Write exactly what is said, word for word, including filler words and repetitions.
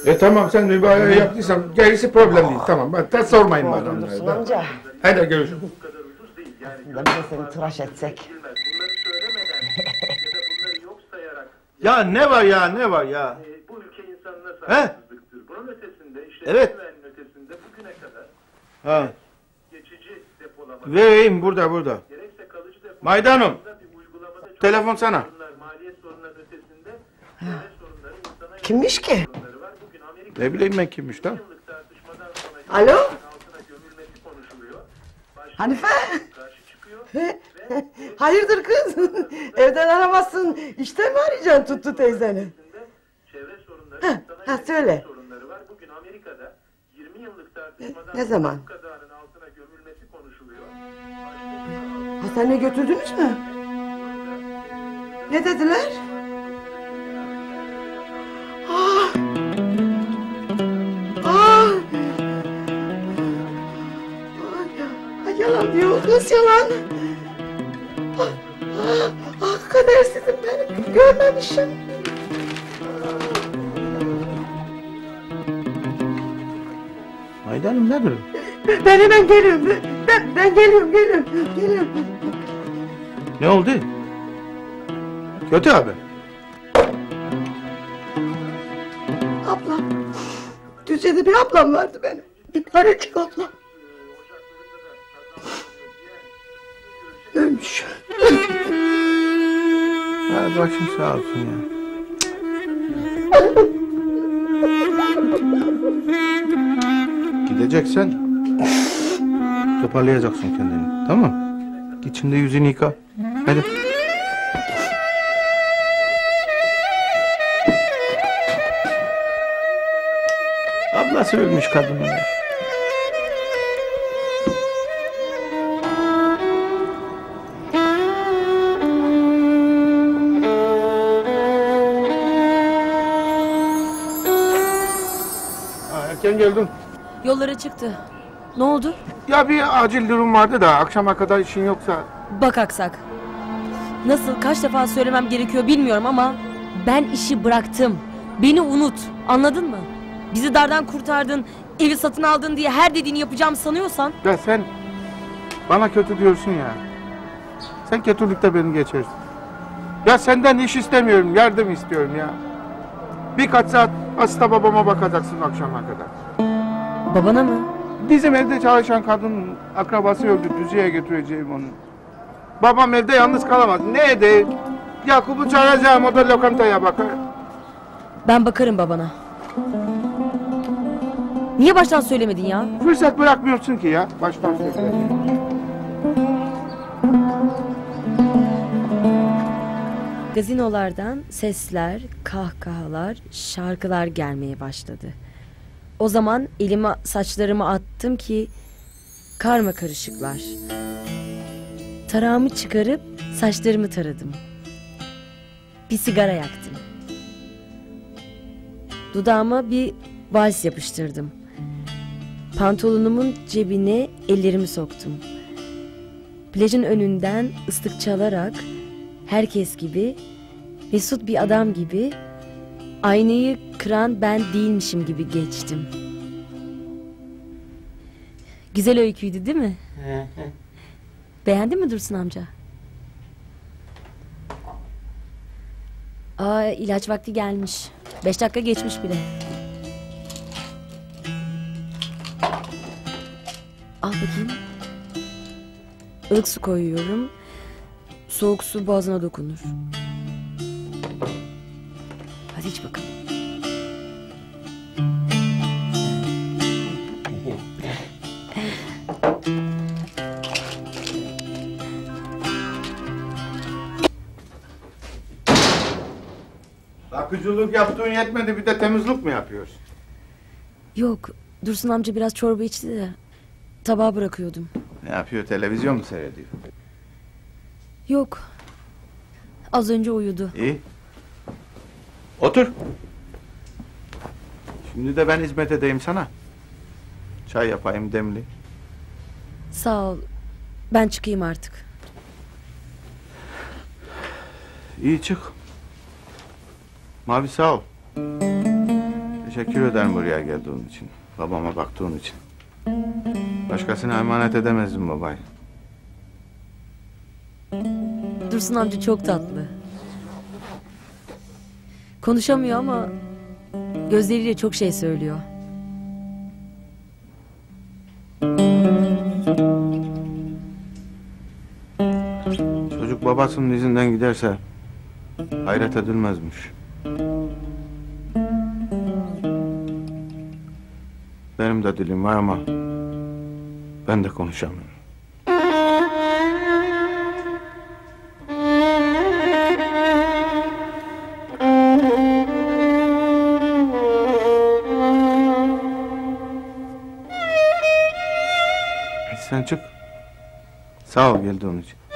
E tamam sen mübalağa yaptıysan gerisi problem değil. Tamam ben de sormayın bana. Dursun amca. Hadi görüşürüz. Aslında biz de seni tıraş etsek. Ya ne var ya ne var ya? Bu ülke insanına saygısızlıktır. Bunun ötesinde işte evet. ötesinde bugüne kadar ha. geçici depolama. Vereyim burada burada. Gerekse kalıcı depolama. Maydanım. Telefon sana. Maliyet sorunların ötesinde sorunları insana kimmiş ki? Ne bileyim ben kimmiş lan? Alo? Hanife? Hayırdır kız? Evden aramazsın. İşte mi arayacaksın Tuttu teyzeni? Ha, ha söyle. Ne zaman? Hastaneye götürdünüz mü? Ne dediler? Ah! Ah! Ay, yalan diyor kız, yalan. Ah, ah, ah kadersizim benim, görmemişim. Maydanım ne durum? Ben hemen geliyorum, ben, ben geliyorum, geliyorum, geliyorum. Ne oldu? Kötü haber. Ablam, Düzce'de bir ablam vardı benim. Bir tanecik ablam. Ölmüş. Ha, başın sağ olsun ya. Gideceksen toparlayacaksın kendini, tamam mı? Git şimdi yüzünü yıka. Hadi. Ablası ölmüş kadının ya. Erken geldin. Yollara çıktı. Ne oldu? Ya bir acil durum vardı da akşama kadar işin yoksa. Bak Aksak. Nasıl kaç defa söylemem gerekiyor bilmiyorum ama ben işi bıraktım. Beni unut. Anladın mı? Bizi dardan kurtardın, evi satın aldın diye her dediğini yapacağım sanıyorsan. Ya sen bana kötü diyorsun ya. Sen kötülükte beni geçersin. Ya senden iş istemiyorum, yardım istiyorum ya. Birkaç saat hasta babama bakacaksın akşama kadar. Babana mı? Bizim evde çalışan kadın akrabası öldü, Düzce'ye götüreceğim onu. Babam evde yalnız kalamaz. Ne edeyim? Yakup'u çağıracağım, o da lokantaya bakar. Ben bakarım babana. Niye baştan söylemedin ya? Fırsat bırakmıyorsun ki ya, baştan söyle. Gazinolardan sesler, kahkahalar, şarkılar gelmeye başladı. O zaman elime saçlarımı attım ki karma karışıklar. Tarağımı çıkarıp saçlarımı taradım. Bir sigara yaktım. Dudağıma bir vals yapıştırdım. Pantolonumun cebine ellerimi soktum. Plajın önünden ıslık çalarak herkes gibi, mesut bir adam gibi, aynayı kıran ben değilmişim gibi geçtim. Güzel öyküydü değil mi? Beğendin mi Dursun amca? Aa, ilaç vakti gelmiş. Beş dakika geçmiş bile. Al bakayım. Ilık su koyuyorum. Soğuk su boğazına dokunur. Hadi iç bakalım. Bakıcılık yaptığın yetmedi, bir de temizlik mi yapıyorsun? Yok, Dursun amca biraz çorba içti de tabağa bırakıyordum. Ne yapıyor, televizyon mu seyrediyor? Yok, az önce uyudu. İyi. Otur. Şimdi de ben hizmet edeyim sana. Çay yapayım demli. Sağ ol, ben çıkayım artık. İyi çık. Mavi sağ ol. Teşekkür ederim buraya geldiğin için. Babama baktığın için. Başkasına emanet edemezdim babayı. Dursun amca çok tatlı. Konuşamıyor ama gözleriyle çok şey söylüyor. Çocuk babasının izinden giderse hayret edilmezmiş. Benim de dilim var ama ben de konuşamıyorum. Hadi sen çık. Sağ ol geldiğin için.